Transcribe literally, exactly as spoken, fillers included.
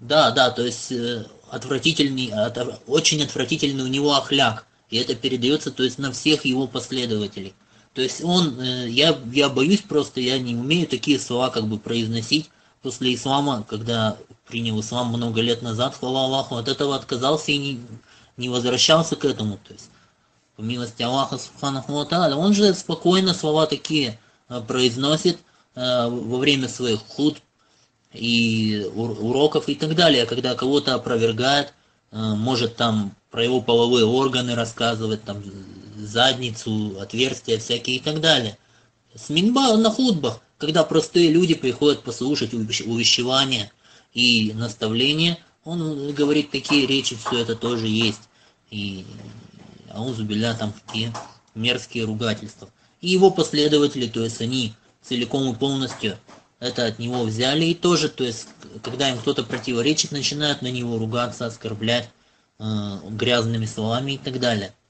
Да, да, то есть э, отвратительный, от- очень отвратительный у него ахляк. И это передается, то есть, на всех его последователей. То есть он, э, я, я боюсь просто, я не умею такие слова как бы произносить после ислама, когда принял ислам много лет назад, хвала Аллаху, от этого отказался и не, не возвращался к этому. То есть, по милости Аллаха Субханаху ва Тааля. Он же спокойно слова такие э, произносит э, во время своих худ и уроков и так далее, когда кого-то опровергает, э, может там про его половые органы рассказывать, там задницу, отверстия всякие и так далее. С минба на худбах, когда простые люди приходят послушать увещевания и наставления, он говорит такие речи, все это тоже есть. И аузу билля там такие мерзкие ругательства. И его последователи, то есть они целиком и полностью это от него взяли и тоже, то есть когда им кто-то противоречит, начинают на него ругаться, оскорблять э, грязными словами и так далее.